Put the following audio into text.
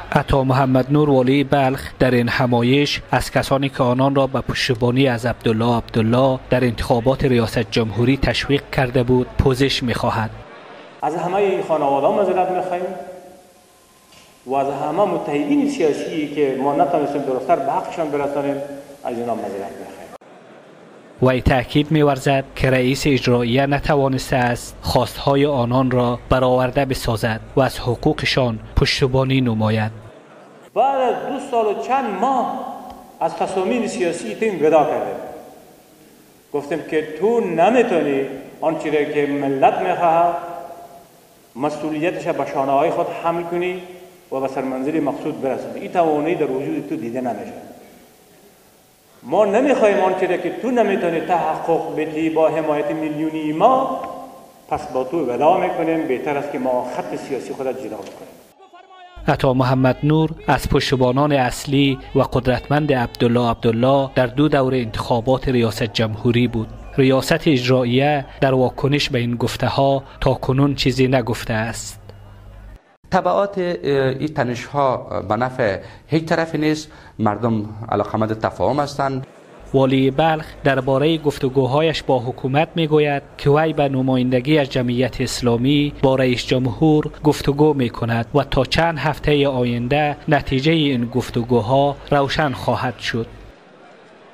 عطا محمد نور والی بلخ در این همایش از کسانی که آنان را به پشتیبانی از عبدالله در انتخابات ریاست جمهوری تشویق کرده بود پوزش می‌خواهد. از همه خانواده معذرت می‌خواهیم و از همه متحدین سیاسی که ما نتونستیم درست‌تر به حقشان برسانیم از اینا معذرت می‌خواهیم. وی تأکید می‌ورزد که رئیس اجراییه نتوانسته است خواستهای آنان را برآورده بسازد و از حقوقشان پشتیبانی نماید. بعد از 2 سال و چند ماه از تصامیم سیاسی تیم ودا کردیم. گفتیم که تو نمیتونی آنچه را که ملت میخواهد مسئولیتش به شانه‌های خود حمل کنی و به سرمنزل مقصود برسونی. این توانایی در وجود تو دیده نمیشه. ما نمیخوایم آنچه را که تو نمیتونی تحقق بدی با حمایت میلیونی ما، پس با تو ودا میکنیم. بهتر است که ما خط سیاسی خود جدا کنیم. عطا محمد نور از پشتیبانان اصلی و قدرتمند عبدالله در 2 دوره انتخابات ریاست جمهوری بود. ریاست اجراییه در واکنش به این گفته ها تا کنون چیزی نگفته است. تبعات این تنش ها به نفع هیچ طرفی نیست. مردم علاقمند تفاهم هستند. والی بلخ درباره گفتگوهایش با حکومت میگوید که وی به نمایندگی از جمعیت اسلامی با رئیس جمهور گفتگو میکند و تا چند هفته آینده نتیجه این گفتگوها روشن خواهد شد.